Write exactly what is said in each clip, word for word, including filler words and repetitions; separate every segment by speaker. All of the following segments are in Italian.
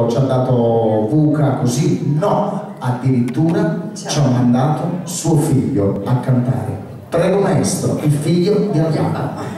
Speaker 1: ci ha dato buca così, no, addirittura ci ha mandato suo figlio a cantare. Prego maestro, il figlio di Adriano.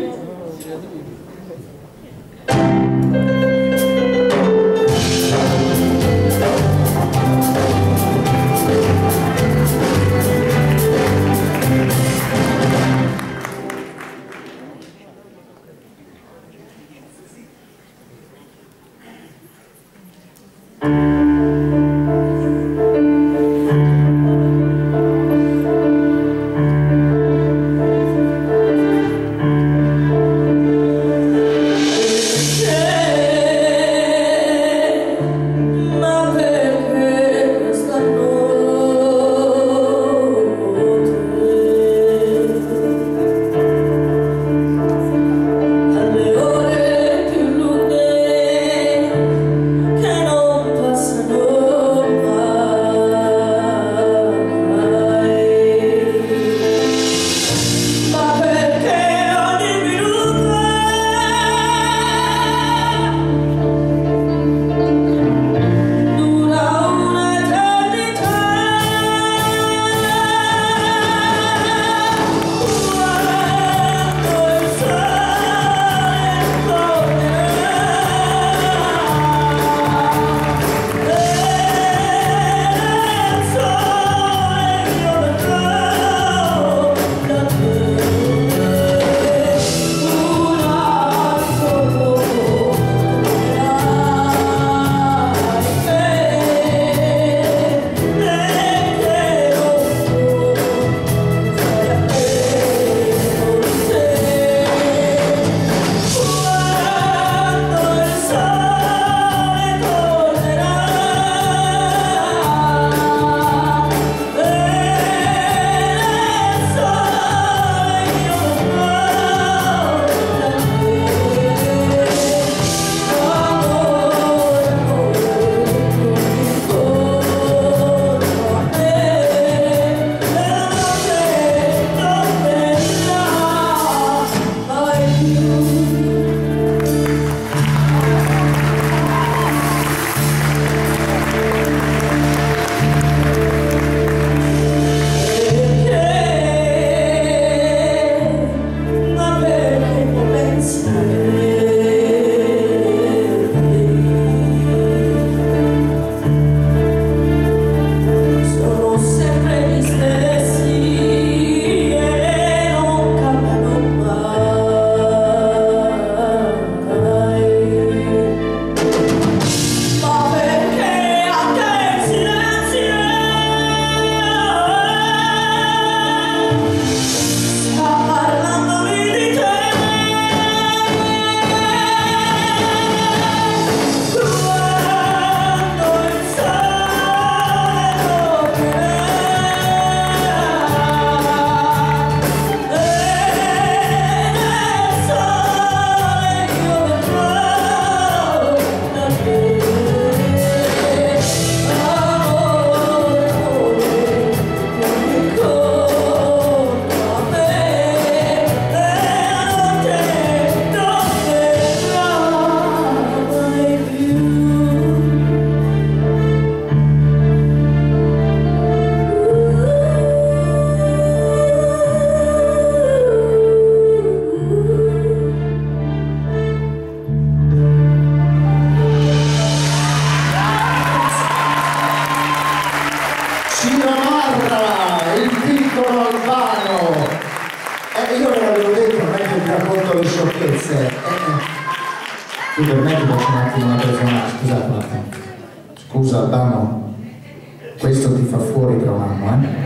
Speaker 2: Tu per me ti faccio un attimo una persona, scusate un attimo. Scusa Albano, questo ti fa fuori tra un anno, eh?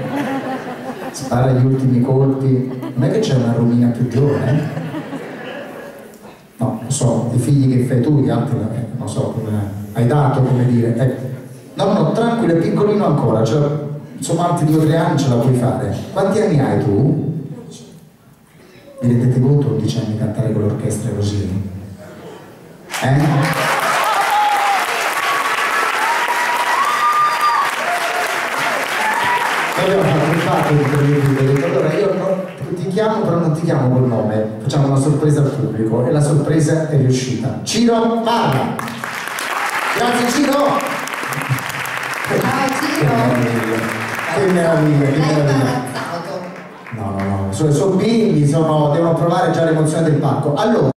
Speaker 2: Spara gli ultimi colpi, non è che c'è una Romina più giovane? No, non so, i figli che fai tu, gli altri, eh, non so, come hai dato, come dire, ecco. No, no, tranquillo, è piccolino ancora, cioè, insomma, altri due o tre anni ce la puoi fare. Quanti anni hai tu? Vi rendete conto undici anni cantare con l'orchestra così? Eh? Abbiamo fatto un fatto di intervento, allora io no, ti chiamo però non ti chiamo col nome, facciamo una sorpresa al pubblico e la sorpresa è riuscita. Ciro Marra!
Speaker 1: Grazie Ciro!
Speaker 3: Ciao
Speaker 1: Che
Speaker 3: Ciro!
Speaker 1: meraviglia, che meraviglia, che
Speaker 3: L'hai
Speaker 1: meraviglia.
Speaker 3: imbarazzato.
Speaker 1: No, no, no, sono, sono bimbi, sono, devono provare già l'emozione del pacco. Allora,